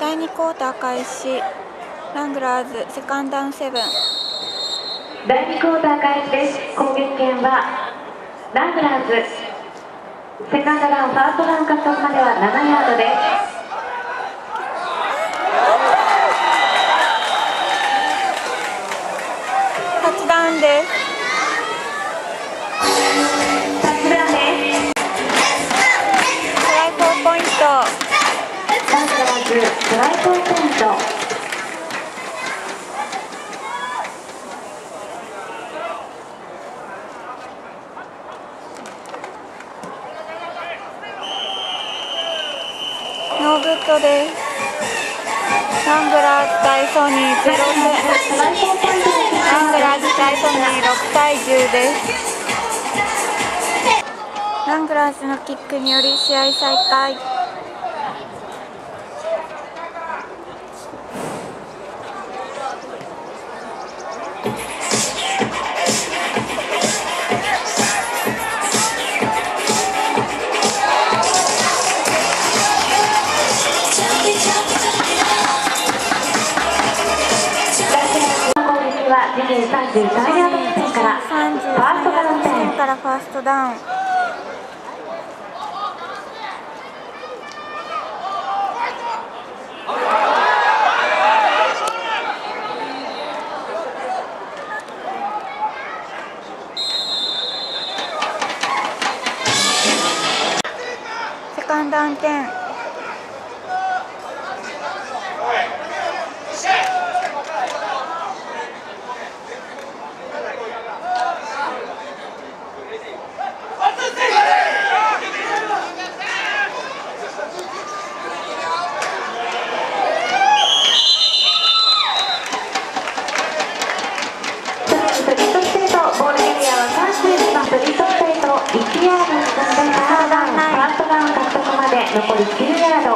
第2クォーター開始。ラングラーズセカンドダウン7。 第2クォーター開始です。攻撃権はラングラーズ。セカンドダウン、ファーストダウン獲得までは7ヤードです。 タッチダウンです。 タッチダウンです。 トライ4ポイント。 ラングラーズトライ4ポイント。 ノーグッドです。ラングラーズ対ソニー0点。ラングラーズ対ソニー6対10です。ラングラーズのキックにより試合再開。 自陣33ヤード地点からファーストダウン点からファーストダウン。セカンドダウン点。 残り9ヤード。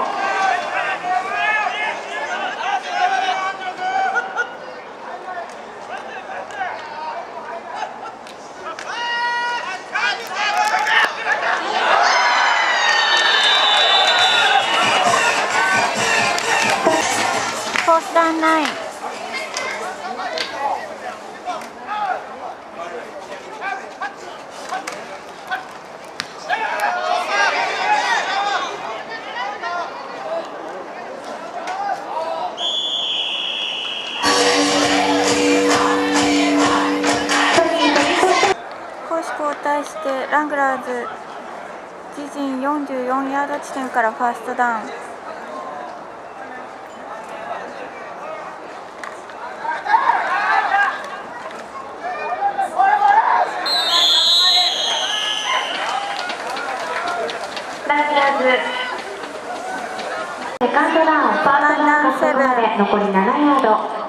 フォースダウン9。交代してラングラーズ自陣44ヤード地点からファーストダウン。 ラングラーズセカンドダウン、ファーストダウン獲得まで残り7ヤード。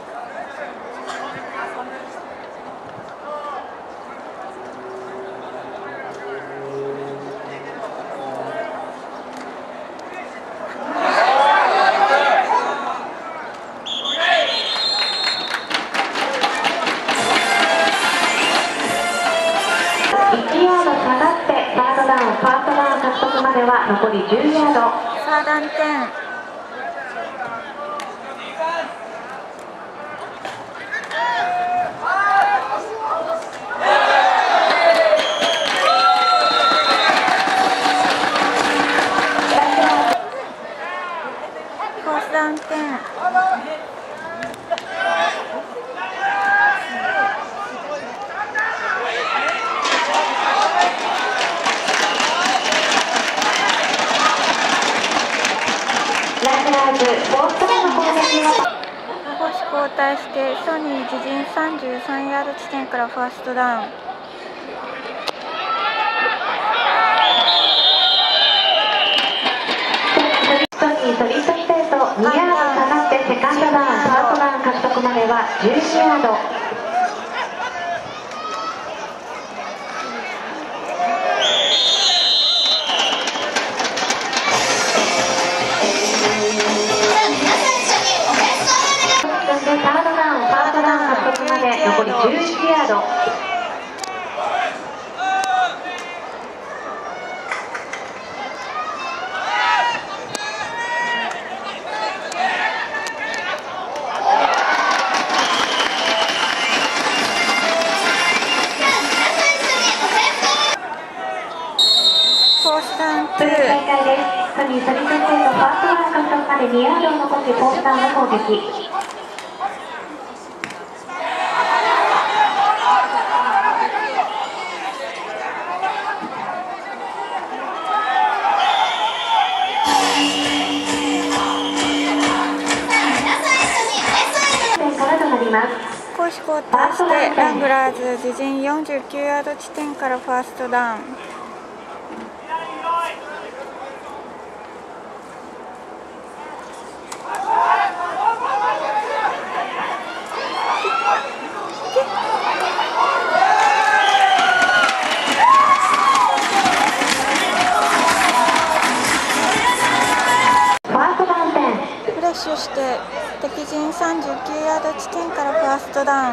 残り10ヤード。 サードダウン点。フォースダウン点。交代してソニー自陣33ヤード地点からファーストダウン。 ソニートリートステート2ヤード下がってセカンドダウン、ファーストダウン獲得までは12ヤード。残り11ヤード。 フソニーソリセンテートファーストラン獲得まで2ヤードを残しポースターの攻撃。 攻守交代してラングラーズ自陣49ヤード地点からファーストダウン。フレッシュして敵陣39ヤード地点からファーストダウン。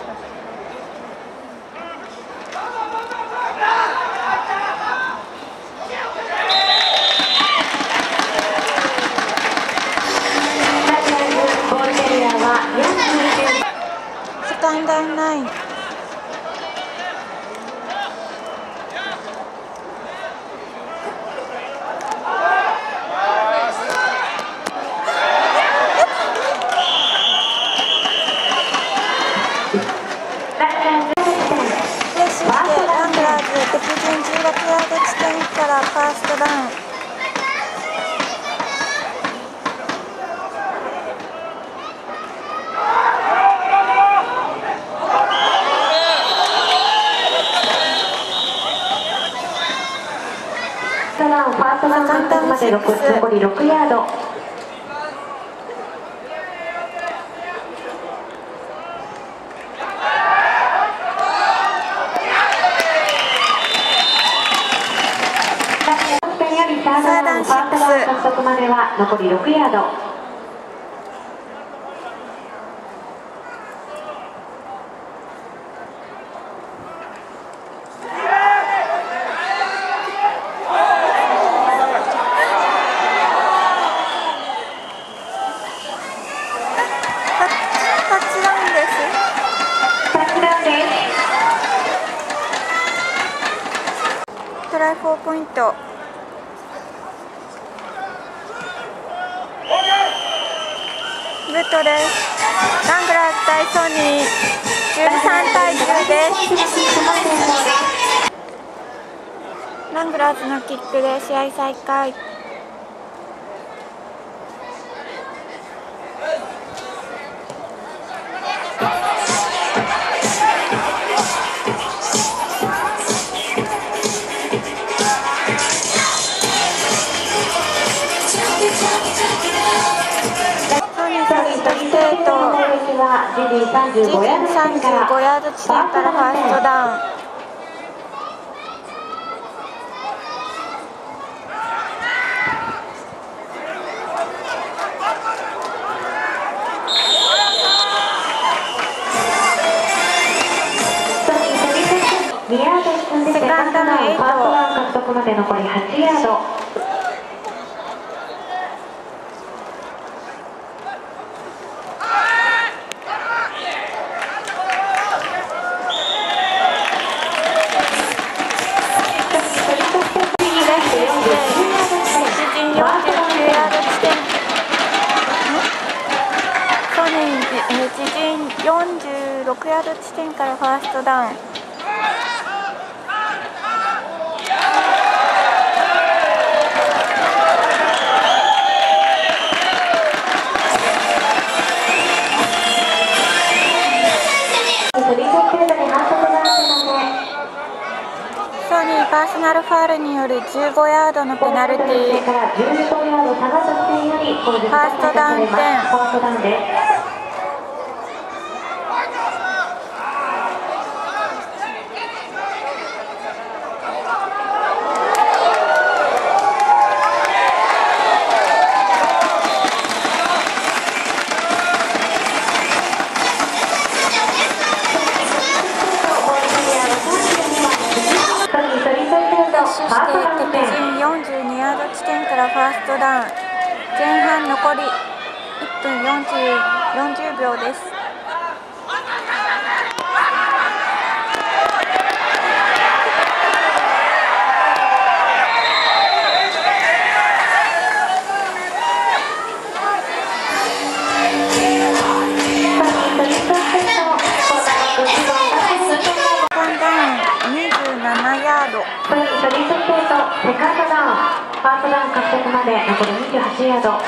セカンドダウンライン。敵陣16ヤード地点からファーストダウン。 ファーストダウン獲得まで残り6ヤード。サードダウンファーストダウン獲得までは残り6ヤード。 タッチダウンです。トライ4ポイント。グッドです。ラングラーズ対ソニー13対10です。ラングラーズのキックで試合再開。35ヤード地点からファーストダウン。セカンドの8。 ファーストダウン獲得まで残り8ヤード。 自陣46ヤード地点からファーストダウン。ソニーパーソナルファウルによる15ヤードのペナルティー。ファーストダウン10。そして敵陣42ヤード地点からファーストダウン。前半残り1分40秒です。 着まで残り28ヤード。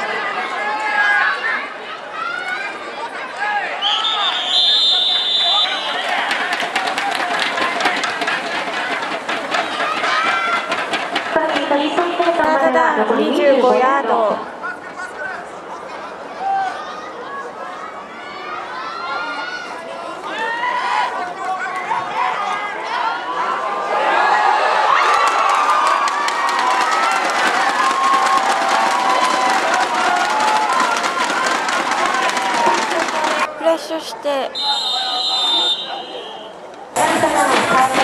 サードダウン25ヤード。フレッシュしてセカンドダウン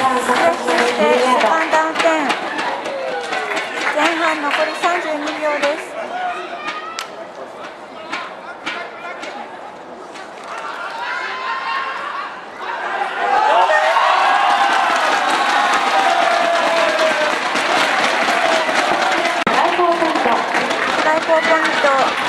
10。前半残り32秒です。フライ4ポイント。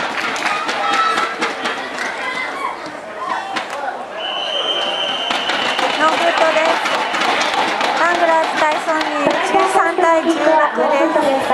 ノーグッドです。ラングラーズ対ソニー13対16です。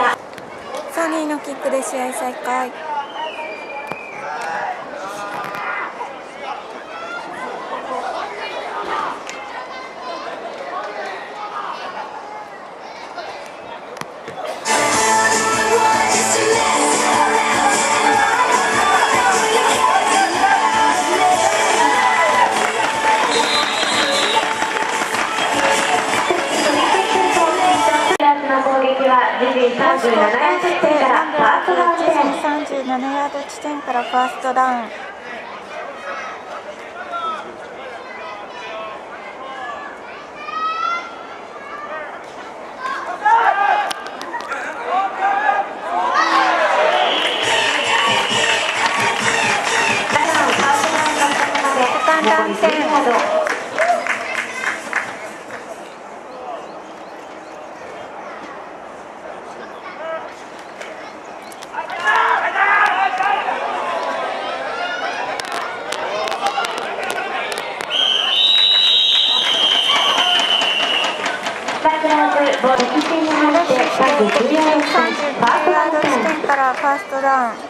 ソニーのキックで試合再開。37ヤード地点からファーストダウン37ヤード地点からファーストダウン。セカンドダウン10。ボール1点に入って、39ヤード地点からファーストダウン。